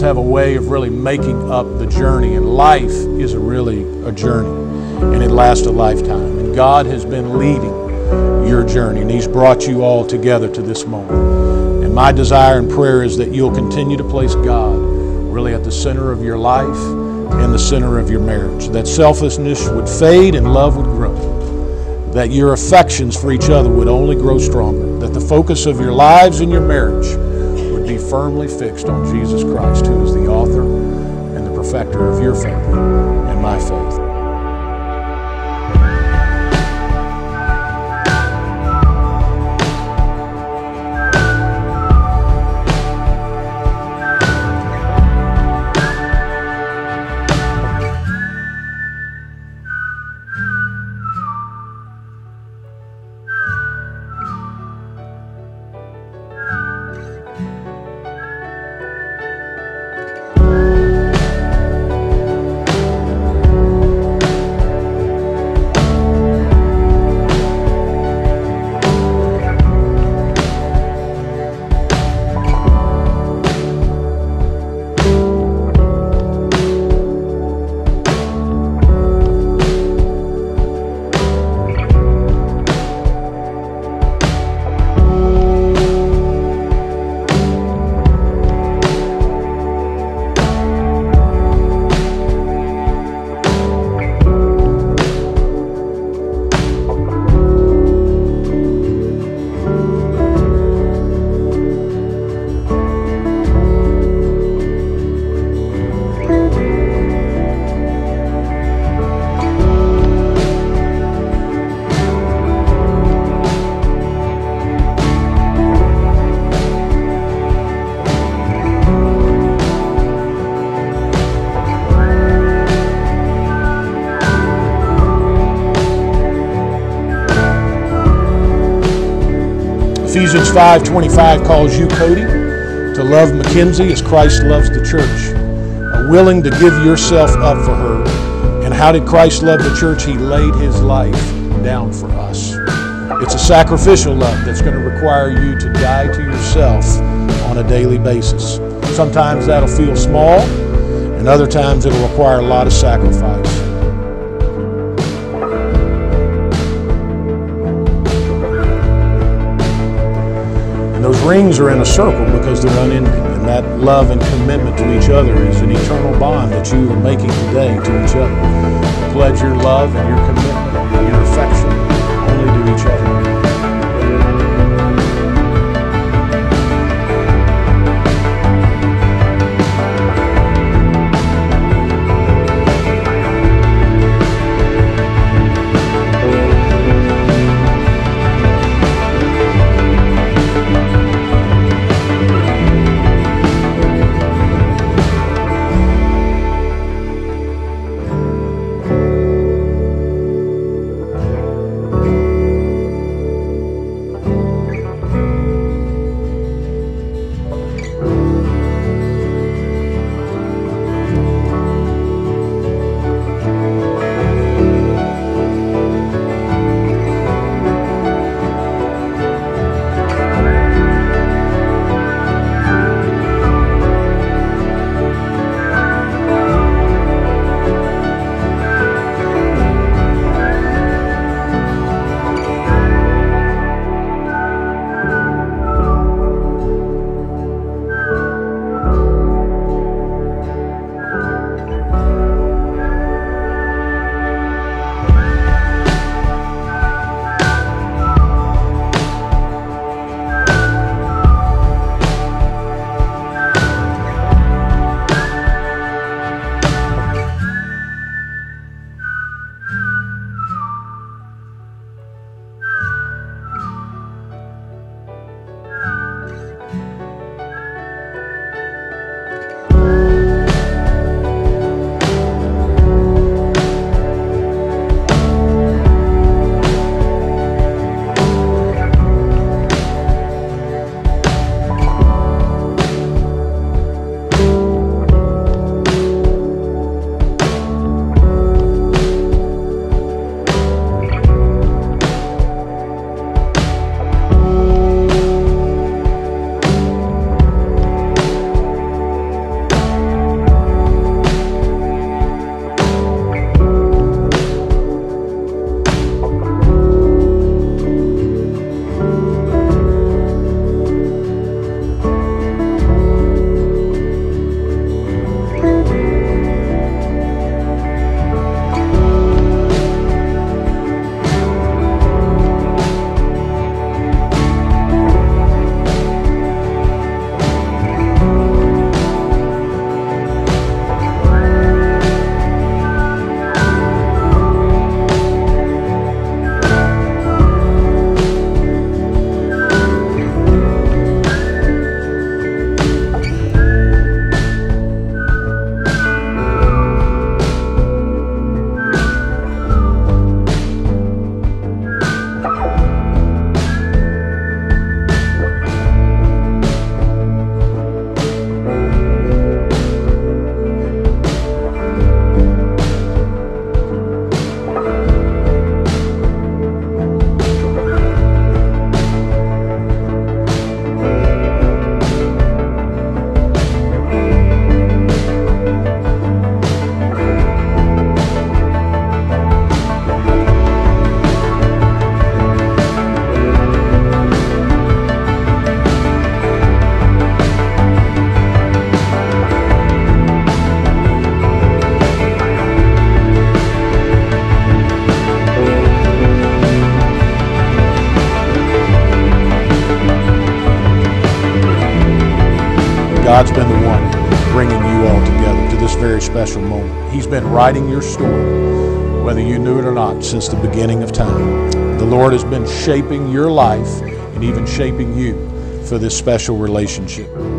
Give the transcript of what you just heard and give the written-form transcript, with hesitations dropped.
have a way of really making up the journey, and life is really a journey, and it lasts a lifetime. And God has been leading your journey, and He's brought you all together to this moment. And my desire and prayer is that you'll continue to place God really at the center of your life and the center of your marriage, that selfishness would fade and love would grow, that your affections for each other would only grow stronger, that the focus of your lives and your marriage would be firmly fixed on Jesus Christ, who is the author and the perfecter of your faith and my faith. Ephesians 5:25 calls you, Cody, to love Mackenzie as Christ loves the church, willing to give yourself up for her. And how did Christ love the church? He laid His life down for us. It's a sacrificial love that's going to require you to die to yourself on a daily basis. Sometimes that'll feel small, and other times it'll require a lot of sacrifice. Those rings are in a circle because they're unending, and that love and commitment to each other is an eternal bond that you are making today to each other. Pledge your love and your commitment and your affection only to each other. God's been the one bringing you all together to this very special moment. He's been writing your story, whether you knew it or not, since the beginning of time. The Lord has been shaping your life and even shaping you for this special relationship.